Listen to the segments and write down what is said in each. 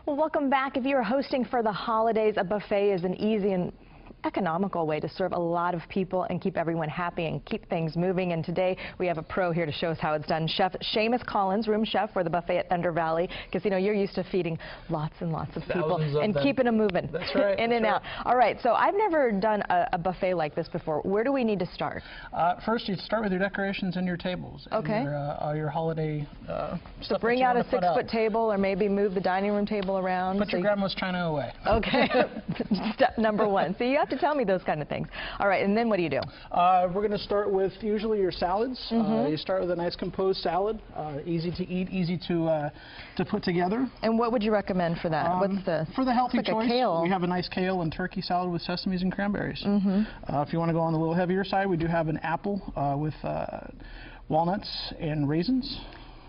Well, welcome back. If you are hosting for the holidays, a buffet is an easy and economical way to serve a lot of people and keep everyone happy and keep things moving. And today we have a pro here to show us how it's done. Chef Seamus Collins, room chef for the buffet at Thunder Valley, because you know you're used to feeding lots and lots of people and keeping them moving. That's right. In and out. All right, so I've never done a buffet like this before. Where do we need to start? First, you start with your decorations and your tables. Okay. And your holiday So stuff. bring out a 6-foot table, or maybe move the dining room table around. Put your grandma's china away. Okay. Step number one. So you have to tell me those kind of things. All right, and then what do you do? We're going to start with usually your salads. You start with a nice composed salad, easy to eat, easy to put together. And what would you recommend for that? What's the for the healthy like choice? A kale. We have a nice kale and turkey salad with sesames and cranberries. If you want to go on the little heavier side, we do have an apple with walnuts and raisins.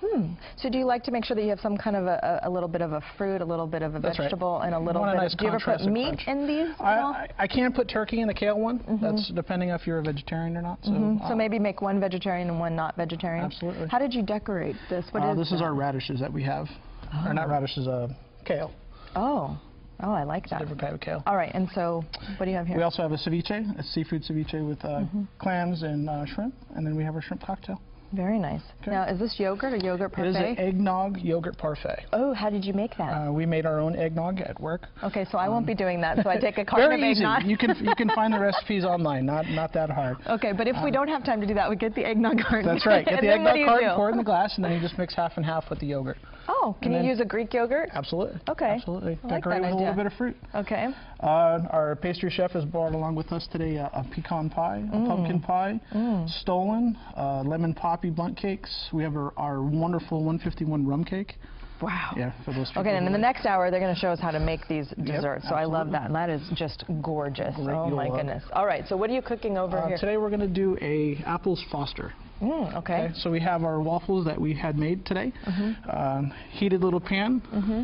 So do you like to make sure that you have some kind of a little bit of a fruit, a little bit of a vegetable, and a little bit nice of... Do you ever put meat in these at all? I can put turkey in the kale one. That's depending if you're a vegetarian or not. So, so maybe make one vegetarian and one not vegetarian? Absolutely. How did you decorate this? This is our radishes that we have. Or not radishes, kale. Oh, I like that. It's a different type of kale. All right, and so what do you have here? We also have a ceviche, a seafood ceviche with clams and shrimp, and then we have our shrimp cocktail. Very nice. Okay. Now, is this yogurt or yogurt parfait? It is an eggnog yogurt parfait. Oh, how did you make that? We made our own eggnog at work. Okay, so I won't be doing that. So I take a carton of eggnog. Very easy. You can find the recipes online. Not that hard. Okay, but if we don't have time to do that, we get the eggnog carton. That's right. Get the eggnog carton, pour it in the glass, and then you just mix half and half with the yogurt. Oh, can you use a Greek yogurt? Absolutely. Okay. Absolutely. I like Decorate that with a little bit of fruit. Okay. Our pastry chef has brought along with us today a pecan pie, a pumpkin pie, stollen, lemon poppy bundt cakes. We have our wonderful 151 rum cake. Wow. Yeah, for those people. Okay, and in the next hour, they're going to show us how to make these desserts. So I love that. And that is just gorgeous. Oh, my goodness. All right, so what are you cooking over here? Today we're going to do a apples Foster. Okay. So we have our waffles that we had made today. Heated little pan.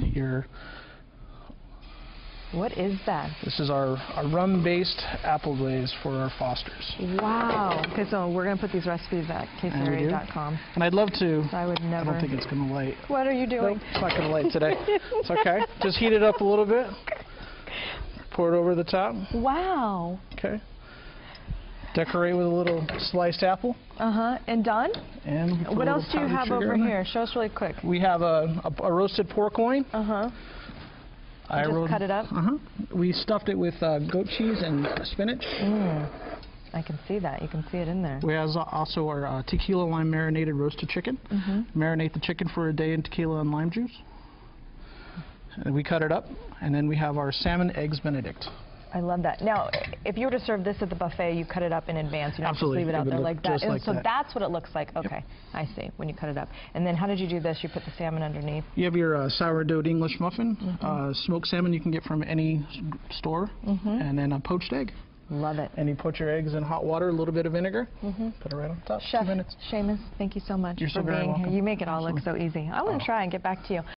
What is that? This is our rum-based apple glaze for our Fosters. Wow. Okay, so we're going to put these recipes at KCRA.com. And I'd love to. So I would never. I don't think it's going to light. What are you doing? Nope, it's not going to light today. It's okay. Just heat it up a little bit. Pour it over the top. Wow. Okay. Decorate with a little sliced apple. And done? And what else do you have over here? Show us really quick. We have a roasted pork loin. Just cut it up? We stuffed it with goat cheese and spinach. I can see that. You can see it in there. We have also our tequila lime marinated roasted chicken. Marinate the chicken for a day in tequila and lime juice. And we cut it up. And then we have our salmon eggs Benedict. I love that. Now, if you were to serve this at the buffet, you cut it up in advance. You don't just leave it out there like that. And so that's what it looks like. Okay, I see, when you cut it up. And then how did you do this? You put the salmon underneath. You have your sourdough English muffin, smoked salmon you can get from any store, and then a poached egg. Love it. And you put your eggs in hot water, a little bit of vinegar, put it right on top. Chef 2 minutes. Seamus, thank you so much for being here. You make it all look so easy. I want to try and get back to you.